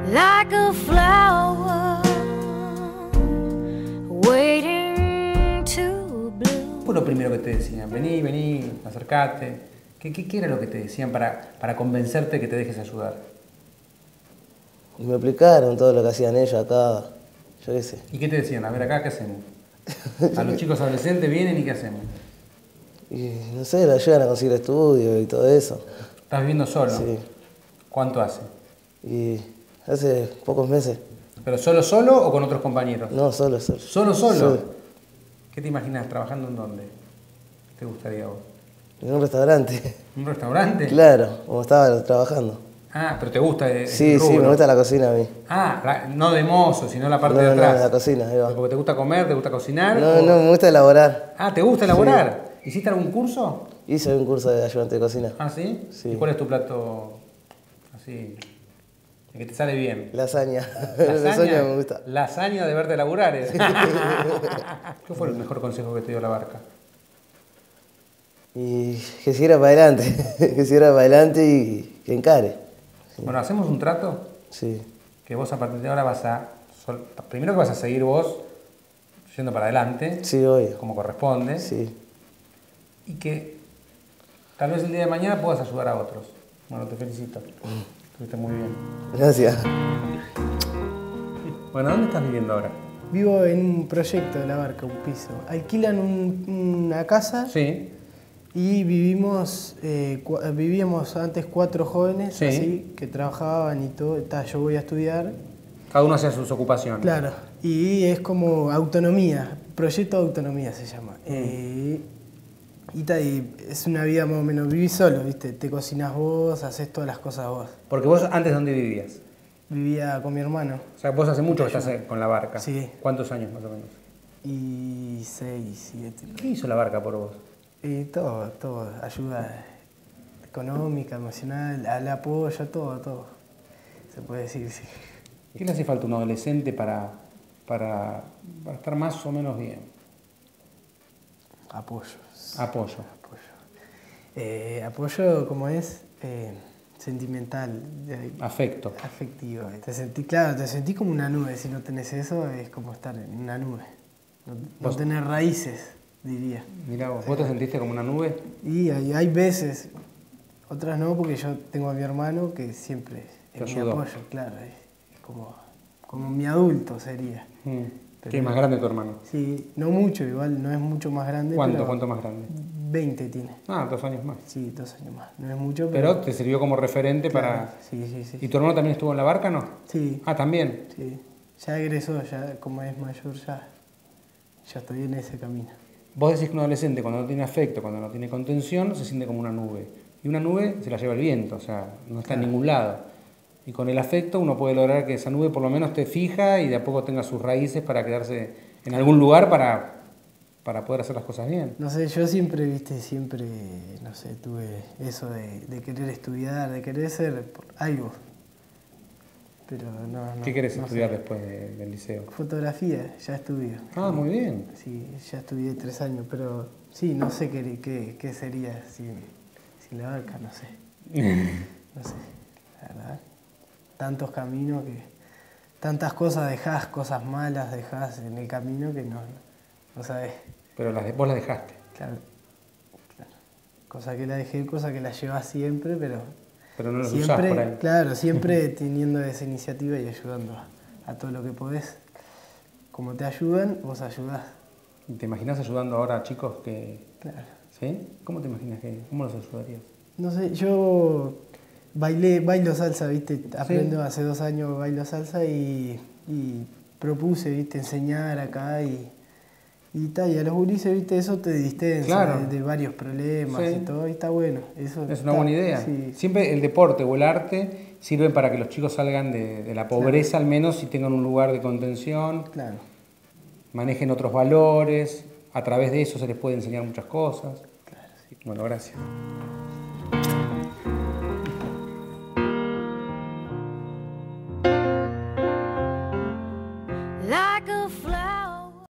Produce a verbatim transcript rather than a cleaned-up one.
like a flower waiting to bloom. ¿Qué fue lo primero que te decían? Vení, vení, acercate. ¿Qué, qué, qué era lo que te decían para, para convencerte que te dejes ayudar? Y me explicaron todo lo que hacían ellos acá, yo qué sé. ¿Y qué te decían? A ver, acá, ¿qué hacemos? A los chicos adolescentes vienen y ¿qué hacemos? Y no sé, lo ayudan a conseguir estudios y todo eso. ¿Estás viviendo solo? Sí. ¿Cuánto hace? Y hace pocos meses. ¿Pero solo solo o con otros compañeros? No, solo, solo. ¿Solo solo? Solo. ¿Qué te imaginas? ¿Trabajando en dónde? ¿Te gustaría vos? En un restaurante. ¿Un restaurante? Claro, como estaba trabajando. Ah, pero ¿te gusta el Sí, rubro? sí, me gusta la cocina a mí. Ah, la- no de mozo, sino la parte No, de no, atrás. la cocina, ahí va. ¿Porque te gusta comer, te gusta cocinar? No, o- no, me gusta elaborar. Ah, ¿te gusta elaborar? ¿Hiciste algún curso? Hice un curso de ayudante de cocina. Ah, ¿sí? Sí. ¿Y cuál es tu plato así, el que te sale bien? Lasaña. Lasaña me gusta. Lasaña de verte laburar. ¿eh? ¿Qué fue el mejor consejo que te dio la barca? Y que siguiera para adelante, que siguiera para adelante y que encare. Bueno, hacemos un trato Sí. que vos a partir de ahora vas a... sol- Primero que vas a seguir vos yendo para adelante, Sí, obvio. como corresponde, Sí. y que tal vez el día de mañana puedas ayudar a otros. Bueno, te felicito. Estuviste muy bien. Gracias. Bueno, ¿dónde estás viviendo ahora? Vivo en un proyecto de la barca, un piso. Alquilan un- una casa Sí. y vivimos, eh, cua- vivíamos antes cuatro jóvenes Sí. así, que trabajaban y todo. Ta, yo voy a estudiar. Cada uno hace sus ocupaciones. Claro, y es como autonomía, proyecto de autonomía se llama. Eh, y, ta, y es una vida más o menos, vivís solo, ¿viste? Te cocinas vos, haces todas las cosas vos. Porque vos antes, ¿dónde vivías? Vivía con mi hermano O sea, vos hace mucho que estás eh, con la barca. Sí. ¿Cuántos años más o menos? y seis, siete. ¿Qué hizo la barca por vos? Y todo, todo, ayuda económica, emocional, al apoyo, todo, todo. Se puede decir, sí. ¿Qué le hace falta a un adolescente para, para, para estar más o menos bien? Apoyo. Apoyo. Apoyo. Eh, apoyo, como es, eh, sentimental, de- Afecto. afectivo. Te sentí, claro, te sentí como una nube. Si no tenés eso, es como estar en una nube. No, no Vos- tener raíces, diría. Mirá vos, ¿vos te sentiste como una nube? Y hay, hay veces, otras no, porque yo tengo a mi hermano que siempre Te es mi ayudó. apoyo, claro. Es, es como, como mi adulto sería. Mm. Pero- ¿Qué es más grande tu hermano? Sí, no mucho, igual, no es mucho más grande. ¿Cuánto? pero ¿Cuánto más grande? veinte tiene. Ah, dos años más. Sí, dos años más. No es mucho, pero... Pero te sirvió como referente claro, para... Sí, sí, sí. ¿Y tu hermano también estuvo en la barca, no? Sí, Ah, también. sí. Ya egresó, ya como es mayor, ya, ya estoy en ese camino. Vos decís que un adolescente cuando no tiene afecto, cuando no tiene contención, se siente como una nube. Y una nube se la lleva el viento, o sea, no está en ningún lado. Y con el afecto uno puede lograr que esa nube por lo menos esté fija y de a poco tenga sus raíces para quedarse en algún lugar para, para poder hacer las cosas bien. No sé, yo siempre, viste, siempre, no sé, tuve eso de, de querer estudiar, de querer ser por- algo. Pero no, no. ¿Qué querés no estudiar sé. después de- del liceo? Fotografía, ya estudio. Ah, muy bien. Sí, ya estudié tres años, pero sí, no sé qué, qué, qué sería sin, sin la barca, no sé. No sé, la verdad. Tantos caminos que... Tantas cosas dejás, cosas malas dejás en el camino que no, no sabés. Pero las de- vos las dejaste. Claro, claro. Cosa que la dejé, cosa que la llevas siempre, pero... Pero no las usás siempre, por ahí. claro, siempre teniendo esa iniciativa y ayudando a, a todo lo que podés. Como te ayudan, vos ayudás. ¿Te imaginas ayudando ahora a chicos que... Claro. ¿Sí? ¿Cómo te imaginas que... ¿Cómo los ayudarías? No sé, yo bailé, bailo salsa, viste, aprendo hace dos años bailo salsa y, y propuse, viste, enseñar acá y, y, ta, y a los gurises, viste, eso te distancia Claro. de, de varios problemas Sí. y todo, y está bueno. Eso Es una está- buena idea. Sí, Siempre el deporte o el arte sirven para que los chicos salgan de, de la pobreza al menos y tengan un lugar de contención, claro. manejen otros valores, a través de eso se les puede enseñar muchas cosas. Bueno, gracias.